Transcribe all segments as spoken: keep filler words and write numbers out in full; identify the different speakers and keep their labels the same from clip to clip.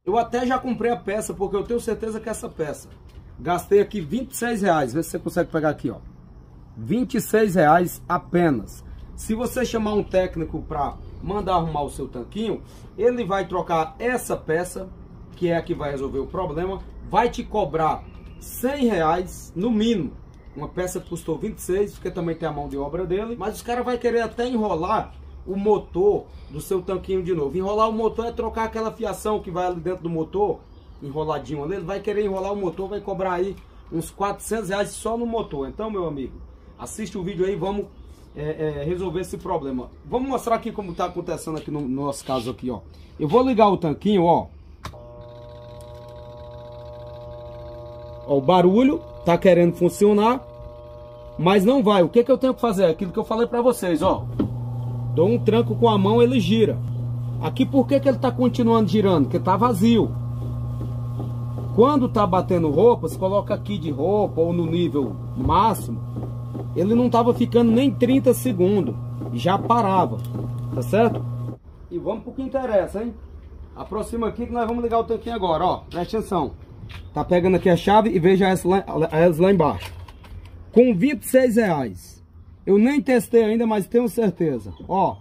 Speaker 1: Eu até já comprei a peça, porque eu tenho certeza que essa peça. Gastei aqui vinte e seis reais. Vê se você consegue pegar aqui, ó. vinte e seis reais apenas. Se você chamar um técnico para mandar arrumar o seu tanquinho, ele vai trocar essa peça, que é a que vai resolver o problema, vai te cobrar cem reais no mínimo. Uma peça que custou vinte e seis, porque também tem a mão de obra dele, mas os caras vão querer até enrolar o motor do seu tanquinho de novo. Enrolar o motor é trocar aquela fiação que vai ali dentro do motor, enroladinho ali. Ele vai querer enrolar o motor, vai cobrar aí uns quatrocentos reais só no motor. Então, meu amigo, assiste o vídeo aí, vamos é, é, resolver esse problema. Vamos mostrar aqui como está acontecendo aqui no, no nosso caso aqui, ó. Eu vou ligar o tanquinho, ó. Ó, o barulho tá querendo funcionar, mas não vai. O que que eu tenho que fazer? Aquilo que eu falei para vocês, ó. Dou um tranco com a mão, ele gira. Aqui por que que ele tá continuando girando? Porque tá vazio. Quando tá batendo roupa, você coloca aqui de roupa ou no nível máximo, ele não tava ficando nem trinta segundos, já parava, tá certo? E vamos pro que interessa, hein? Aproxima aqui que nós vamos ligar o tanquinho agora, ó. Presta atenção. Tá pegando aqui a chave e veja elas lá, elas lá embaixo. Com vinte e seis reais. Eu nem testei ainda, mas tenho certeza. Ó.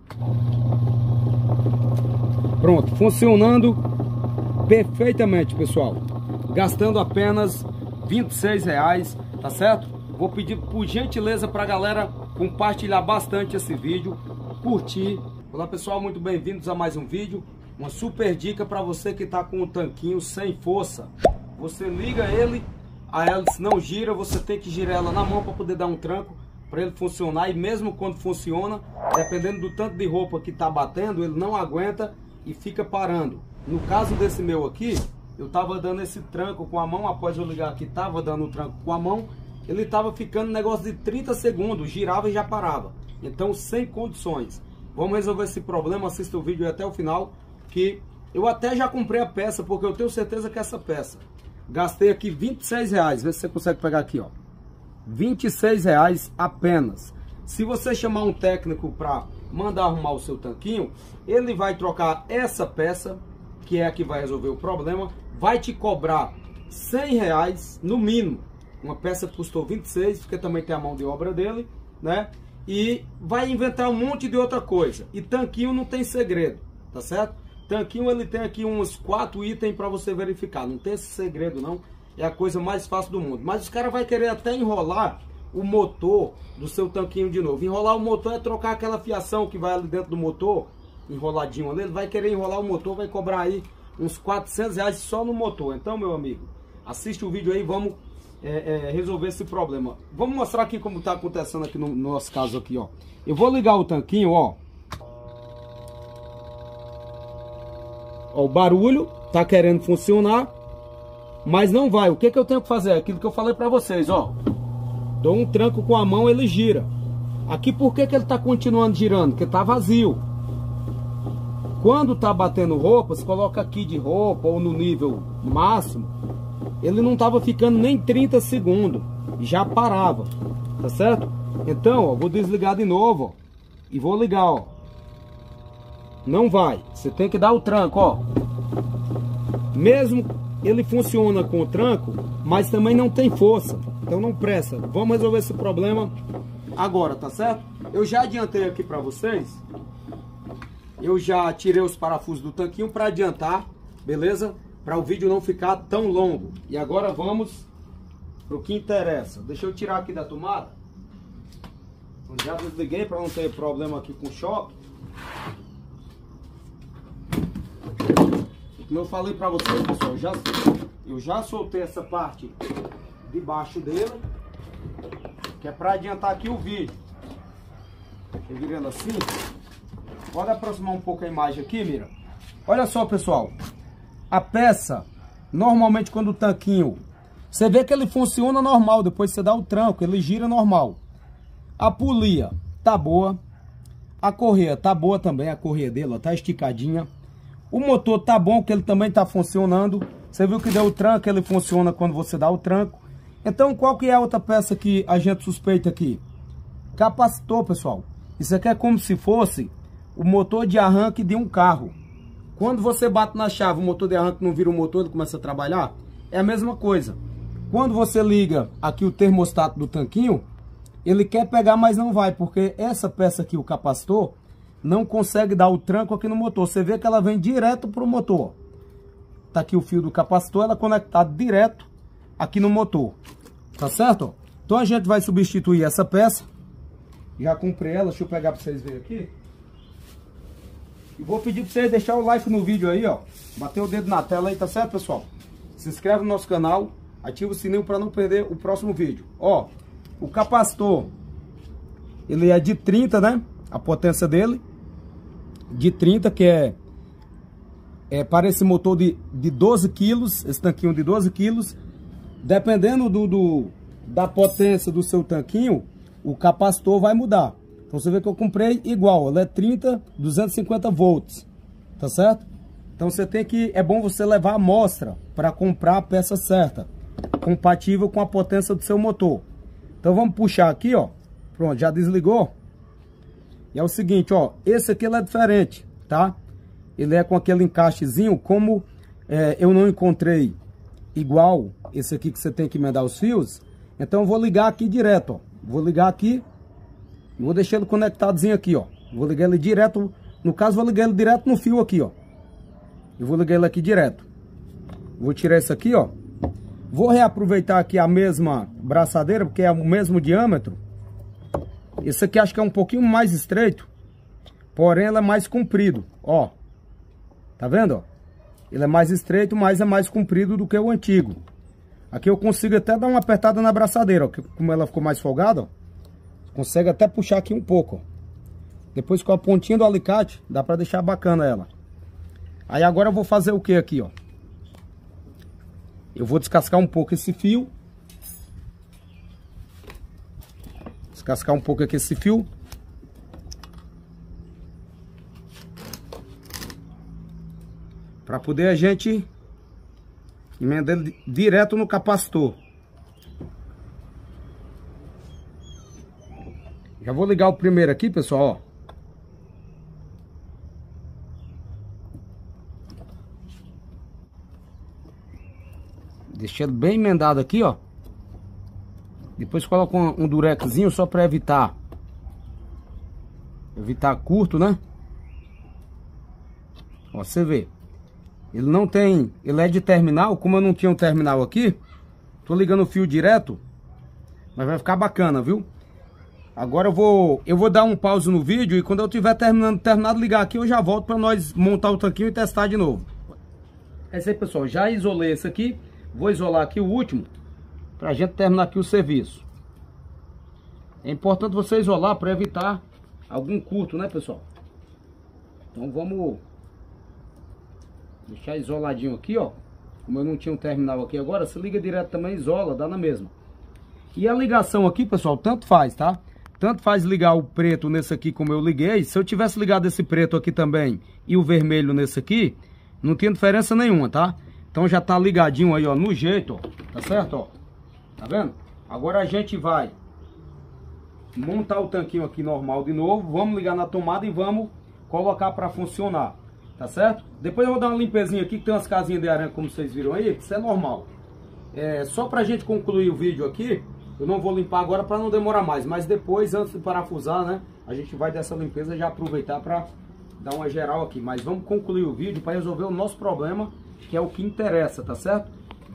Speaker 1: Pronto, funcionando perfeitamente, pessoal. Gastando apenas vinte e seis reais, tá certo? Vou pedir por gentileza pra galera compartilhar bastante esse vídeo, curtir. Olá pessoal, muito bem-vindos a mais um vídeo. Uma super dica para você que tá com o tanquinho sem força. Você liga ele, a hélice não gira, você tem que girar ela na mão para poder dar um tranco, para ele funcionar. E mesmo quando funciona, dependendo do tanto de roupa que tá batendo, ele não aguenta e fica parando. No caso desse meu aqui, eu tava dando esse tranco com a mão, após eu ligar aqui, tava dando o tranco com a mão, ele tava ficando um negócio de trinta segundos, girava e já parava. Então, sem condições. Vamos resolver esse problema, assista o vídeo até o final, que eu até já comprei a peça, porque eu tenho certeza que essa peça. Gastei aqui vinte e seis reais, vê se você consegue pegar aqui, ó. vinte e seis reais apenas. Se você chamar um técnico para mandar arrumar o seu tanquinho, ele vai trocar essa peça, que é a que vai resolver o problema, vai te cobrar cem reais no mínimo. Uma peça que custou vinte e seis, porque também tem a mão de obra dele, né? E vai inventar um monte de outra coisa. E tanquinho não tem segredo, tá certo? Tanquinho ele tem aqui uns quatro itens para você verificar. Não tem esse segredo não. É a coisa mais fácil do mundo. Mas os caras vão querer até enrolar o motor do seu tanquinho de novo. Enrolar o motor é trocar aquela fiação que vai ali dentro do motor, enroladinho ali. Ele vai querer enrolar o motor, vai cobrar aí uns quatrocentos reais só no motor. Então, meu amigo, assiste o vídeo aí, vamos é, é, resolver esse problema. Vamos mostrar aqui como está acontecendo aqui no, no nosso caso aqui, ó. Eu vou ligar o tanquinho, ó. Ó, o barulho tá querendo funcionar, mas não vai. O que que eu tenho que fazer? Aquilo que eu falei para vocês, ó. Dou um tranco com a mão, ele gira. Aqui por que que ele tá continuando girando? Porque tá vazio. Quando tá batendo roupa, você coloca aqui de roupa ou no nível máximo, ele não tava ficando nem trinta segundos, já parava, tá certo? Então, ó, vou desligar de novo, ó, e vou ligar, ó. Não vai, você tem que dar o tranco, ó. Mesmo ele funciona com o tranco, mas também não tem força, então não pressa. Vamos resolver esse problema agora, tá certo? Eu já adiantei aqui para vocês. Eu já tirei os parafusos do tanquinho para adiantar, beleza? Para o vídeo não ficar tão longo. E agora vamos pro que interessa. Deixa eu tirar aqui da tomada. Já desliguei para não ter problema aqui com o choque. Como eu falei para vocês, pessoal, eu já, eu já soltei essa parte de baixo dele, que é para adiantar aqui o vídeo. Eu virando assim. Pode aproximar um pouco a imagem aqui, mira. Olha só, pessoal. A peça, normalmente quando o tanquinho, você vê que ele funciona normal, depois você dá o tranco, ele gira normal. A polia tá boa. A correia tá boa também, a correia dele, ó, tá esticadinha. O motor tá bom, que ele também tá funcionando. Você viu que deu o tranco, ele funciona quando você dá o tranco. Então, qual que é a outra peça que a gente suspeita aqui? Capacitor, pessoal. Isso aqui é como se fosse o motor de arranque de um carro. Quando você bate na chave, o motor de arranque não vira o motor, ele começa a trabalhar, é a mesma coisa. Quando você liga aqui o termostato do tanquinho, ele quer pegar, mas não vai, porque essa peça aqui, o capacitor, não consegue dar o tranco aqui no motor. Você vê que ela vem direto pro motor. Tá aqui o fio do capacitor, ela é conectada direto aqui no motor. Tá certo? Então a gente vai substituir essa peça. Já comprei ela, deixa eu pegar para vocês verem aqui. E vou pedir para vocês deixar o like no vídeo aí, ó. Bater o dedo na tela aí, tá certo, pessoal? Se inscreve no nosso canal, ativa o sininho para não perder o próximo vídeo. Ó, o capacitor, ele é de trinta, né? A potência dele, de trinta, que é, é para esse motor de, de doze quilos, esse tanquinho de doze quilos. Dependendo do, do, da potência do seu tanquinho, o capacitor vai mudar. Então você vê que eu comprei igual, ela é trinta, duzentos e cinquenta volts, tá certo? Então você tem que, é bom você levar a amostra para comprar a peça certa, compatível com a potência do seu motor. Então vamos puxar aqui, ó, pronto, já desligou. E é o seguinte, ó, esse aqui ele é diferente, tá? Ele é com aquele encaixezinho, como é, eu não encontrei igual esse aqui que você tem que emendar os fios, então eu vou ligar aqui direto, ó. Vou ligar aqui e vou deixar ele conectadozinho aqui, ó. Vou ligar ele direto, no caso vou ligar ele direto no fio aqui, ó. Eu vou ligar ele aqui direto. Vou tirar isso aqui, ó. Vou reaproveitar aqui a mesma braçadeira, porque é o mesmo diâmetro. Esse aqui acho que é um pouquinho mais estreito, porém ele é mais comprido, ó. Tá vendo, ó? Ele é mais estreito, mas é mais comprido do que o antigo. Aqui eu consigo até dar uma apertada na braçadeira, ó. Como ela ficou mais folgada, ó. Consegue até puxar aqui um pouco, ó. Depois com a pontinha do alicate, dá pra deixar bacana ela. Aí agora eu vou fazer o que aqui, ó? Eu vou descascar um pouco esse fio. Descascar um pouco aqui esse fio. Para poder a gente emendar ele direto no capacitor. Já vou ligar o primeiro aqui, pessoal, ó. Deixei ele bem emendado aqui, ó. Depois coloco um, um durexzinho só para evitar Evitar curto, né? Ó, você vê. Ele não tem, ele é de terminal, como eu não tinha um terminal aqui, tô ligando o fio direto, mas vai ficar bacana, viu? Agora eu vou, eu vou dar um pause no vídeo e quando eu tiver terminando, terminado de ligar aqui, eu já volto para nós montar o tanquinho e testar de novo. É isso aí, pessoal, já isolei esse aqui, vou isolar aqui o último, pra gente terminar aqui o serviço. É importante você isolar para evitar algum curto, né, pessoal? Então vamos deixar isoladinho aqui, ó. Como eu não tinha um terminal aqui agora, se liga direto também, isola, dá na mesma. E a ligação aqui, pessoal, tanto faz, tá? Tanto faz ligar o preto nesse aqui como eu liguei. Se eu tivesse ligado esse preto aqui também e o vermelho nesse aqui, não tinha diferença nenhuma, tá? Então já tá ligadinho aí, ó, no jeito, ó. Tá certo, ó? Tá vendo? Agora a gente vai montar o tanquinho aqui normal de novo. Vamos ligar na tomada e vamos colocar para funcionar. Tá certo? Depois eu vou dar uma limpezinha aqui, que tem umas casinhas de aranha, como vocês viram aí, isso é normal. É, só pra gente concluir o vídeo aqui, eu não vou limpar agora para não demorar mais, mas depois, antes de parafusar, né, a gente vai dessa limpeza já aproveitar para dar uma geral aqui. Mas vamos concluir o vídeo para resolver o nosso problema, que é o que interessa, tá certo?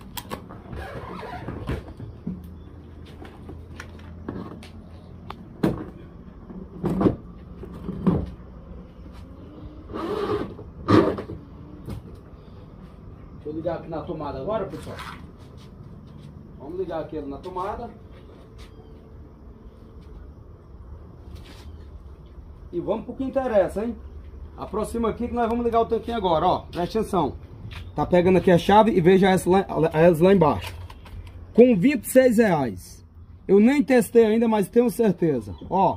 Speaker 1: Vou ligar aqui na tomada agora, pessoal. Vamos ligar aqui na tomada. E vamos pro que interessa, hein? Aproxima aqui que nós vamos ligar o tanquinho agora, ó. Presta atenção. Tá pegando aqui a chave e veja elas lá, elas lá embaixo. Com vinte e seis reais. Eu nem testei ainda, mas tenho certeza. Ó.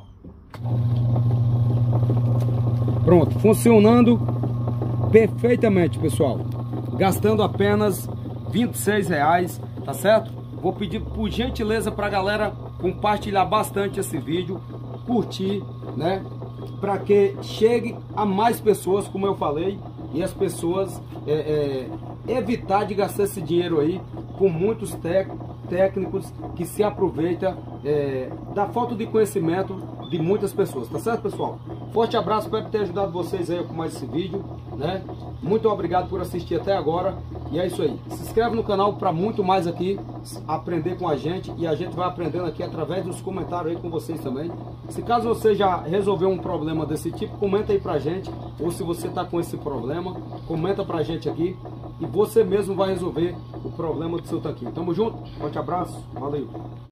Speaker 1: Pronto, funcionando perfeitamente, pessoal. Gastando apenas vinte e seis reais, tá certo? Vou pedir por gentileza pra galera compartilhar bastante esse vídeo, curtir, né? Para que chegue a mais pessoas, como eu falei. e as pessoas é, é, evitar de gastar esse dinheiro aí com muitos técnicos técnicos que se aproveitam é, da falta de conhecimento de muitas pessoas, tá certo, pessoal? Forte abraço, espero ter ajudado vocês aí com mais esse vídeo, né? Muito obrigado por assistir até agora, e é isso aí. Se inscreve no canal para muito mais aqui, aprender com a gente, e a gente vai aprendendo aqui através dos comentários aí com vocês também. Se caso você já resolveu um problema desse tipo, comenta aí pra gente, ou se você tá com esse problema, comenta pra gente aqui, e você mesmo vai resolver o problema do seu tanquinho. Tamo junto, forte abraço, valeu!